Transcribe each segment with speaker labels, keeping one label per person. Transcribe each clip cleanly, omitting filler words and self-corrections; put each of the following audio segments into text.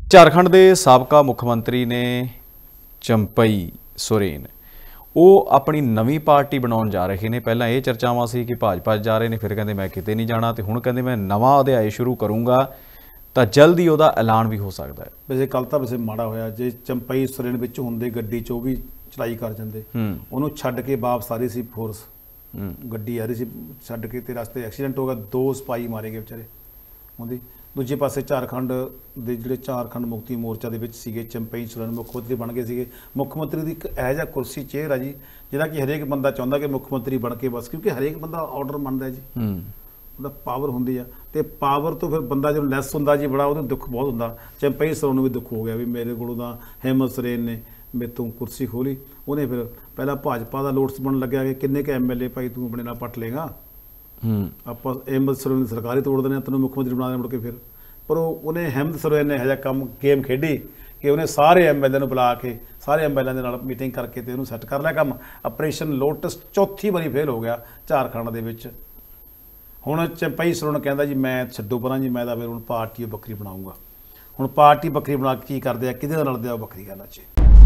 Speaker 1: झारखंड के साबका मुख मंत्री ने चंपई सोरेन वो अपनी नवी पार्टी बनाने जा रहे हैं। पहला ये चर्चावां सी कि भाजपा जा रहे हैं, फिर कहते मैं किते नहीं जाना, तो हुण कहते मैं नवा अध्याय शुरू करूँगा, तो जल्द ही उसका ऐलान भी हो सकता है।
Speaker 2: वैसे कल तो वैसे माड़ा होया जे चंपई सोरेन विच हुंदे गड्डी चो भी चलाई कर जांदे, उन्होंने छड्ड के वापस आ रही सी फोर्स, गड्डी आ रही सी छड्ड के, ते रस्ते एक्सीडेंट हो गया, 2 सिपाही मारे गए बेचारे उहदी। दूजे पासे झारखंड के जिहड़े झारखंड मुक्ति मोर्चा दे विच सीगे चंपई सोरेन मुख मंत्री बन गए सीगे। मुख मंत्री की एक इहो जिहा कुर्सी चेयर है जी जिहड़ा कि हरेक बंदा चाहुंदा कि मुख मंत्री बन के बस, क्योंकि हरेक बंदा ऑर्डर मनदा है जी, ਉਹਦਾ पावर होंदी है, तो पावर तो फिर बंदा जो लैस होंदा जी बड़ा ਉਹਨੂੰ दुख बहुत होंदा। चंपई सोरेन ਨੂੰ भी दुख हो गया भी मेरे ਕੋਲੋਂ ਤਾਂ हेमंत सोरेन ने मेरे तो कुर्सी खोली, उन्हें फिर पहला भाजपा का लोटस बन लग्या कि किन्ने के MLA भाई तू अपने नाल पट लेगा, आप हेमंत सोरेन की सरकार ही तोड़ देने, तेन मुख्यमंत्री बना देना मुड़ के। फिर पर उन्हें हेमंत सोरेन ने यह कम गेम खेडी कि उन्हें सारे MLA बुला के सारे MLA के नाल मीटिंग करके तो सैट कर लिया काम। ऑपरेशन लोटस चौथी बारी फेल हो गया झारखंड दे विच। हुण चंपई सोरेन कहता जी मैं छड्डो परां जी, मैं तो फिर हुण पार्टी बखरी बनाऊँगा। हुण पार्टी बखरी बना के की करदे आ, किहदे नाल रलदे आ बखरी गल अच्छी।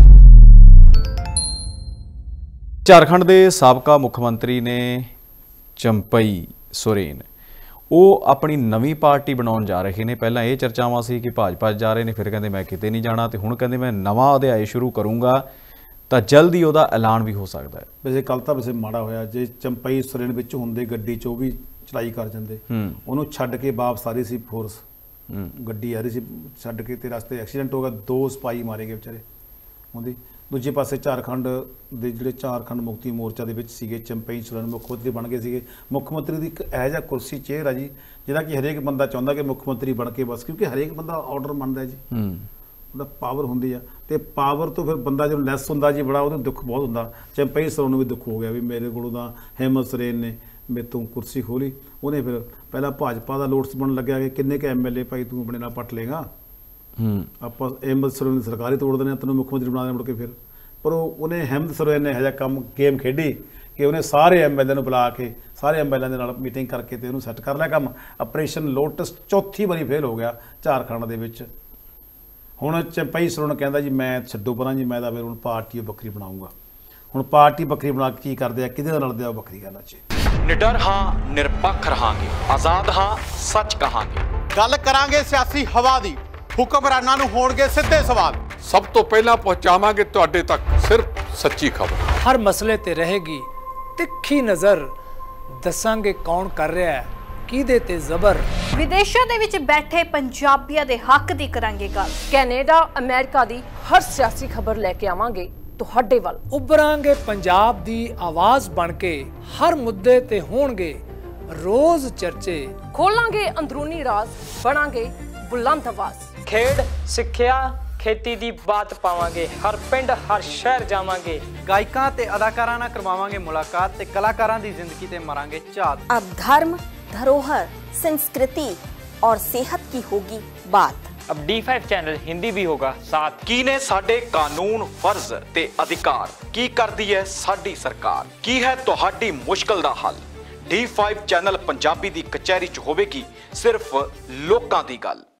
Speaker 1: झारखंड के साबका मुख मंत्री ने चंपई सोरेन वो अपनी नवी पार्टी बनाने जा रहे हैं। पहला ये चर्चावां सी कि भाजपा जा रहे हैं, फिर कहते मैं किते नहीं जाना, तो हुण कहते मैं नवा अध्याय शुरू करूँगा, तो जल्द ही उसका ऐलान भी हो सकता है।
Speaker 2: वैसे कल तो वैसे माड़ा होया जे चंपई सोरेन विच हुंदे गड्डी चो भी चलाई कर जांदे, उन्होंने छड्ड के वापस आ रही सी फोर्स, गड्डी आ रही सी छड्ड के, ते रस्ते एक्सीडेंट हो गया, 2 सिपाही मारे गए बेचारे उहदी। दूजे पासे झारखंड के जिहड़े झारखंड मुक्ति मोर्चा दे विच सीगे चंपई सोरेन मुख मंत्री बन गए सीगे। मुख मंत्री की एक इहो जिहा कुर्सी चेयर है जी जिहड़ा कि हरेक बंदा चाहुंदा कि मुख मंत्री बन के बस, क्योंकि हरेक बंदा ऑर्डर मनदा है जी, ਉਹਦਾ पावर होंदी है, तो पावर तो फिर बंदा जो लैस होंदा जी बड़ा ਉਹਨੂੰ दुख बहुत होंदा। चंपई सोरेन ਨੂੰ भी दुख हो गया भी मेरे ਕੋਲੋਂ ਤਾਂ हेमंत सोरेन ने मेरे तो कुर्सी खोली, उन्हें फिर पहला भाजपा का लोटस बन लग्या कि किन्ने के MLA भाई तू अपने नाल पट लेगा, आप हेमंत सोरेन की सरकार ही तोड़ देने, तेन मुख्यमंत्री बना देना मुड़ के। फिर पर उन्हें हेमंत सोरेन ने यह जिहा कम गेम खेडी कि उन्हें सारे MLA बुला के सारे MLA के नाल मीटिंग करके तो सैट कर लिया काम। ऑपरेशन लोटस चौथी बारी फेल हो गया झारखंड दे विच। हुण चंपई सोरेन कहता जी मैं छड्डो परां जी, मैं तो फिर हुण पार्टी बखरी बनाऊँगा। हुण पार्टी बखरी बना के की करदे आ, किहदे नाल रलदे आ बखरी गल अच्छी।
Speaker 3: निडर हाँ, निरपक्ष रहांगे, आजाद हाँ, सच कहांगे,
Speaker 4: गल करांगे सियासी हवा दी, हुक्मरानां नूं होणगे सिद्धे सवाल,
Speaker 5: सब तो पहला पहुंचावांगे तुहाडे तक सिर्फ सच्ची खबर।
Speaker 6: हर मसले ते रहेगी तिखी नज़र, दसांगे कौन कर रहा है किहदे ते जबर।
Speaker 7: विदेशों दे विच बैठे पंजाबियां दे हक दी करांगे गल,
Speaker 8: कैनेडा अमेरिका दी हर सियासी खबर लैके आवांगे तुहाडे वल।
Speaker 6: उभरांगे पंजाब दी आवाज़ बन के, हर मुद्दे ते होणगे रोज चर्चे,
Speaker 8: खोलांगे अंदरूनी राज, बनांगे बुलंद आवाज।
Speaker 9: खेड सिक्ख्या खेती दी बात पावांगे, हर पिंड हर शहर जावांगे,
Speaker 10: गायकां ते अदाकारां नाल करवावांगे मुलाकात, ते कलाकारां दी जिंदगी ते मरांगे झात।
Speaker 11: अब धर्म, धरोहर, संस्कृति और सेहत की होगी बात।
Speaker 9: अब D5 चैनल हिंदी भी होगा साथ।
Speaker 3: की ने साडे कानून फर्ज ते अधिकार, की करदी है साडी सरकार, की है तुहाडी मुश्किल दा हल। D5 चैनल पंजाबी दी कचहरी च होवेगी सिर्फ लोकां दी गल।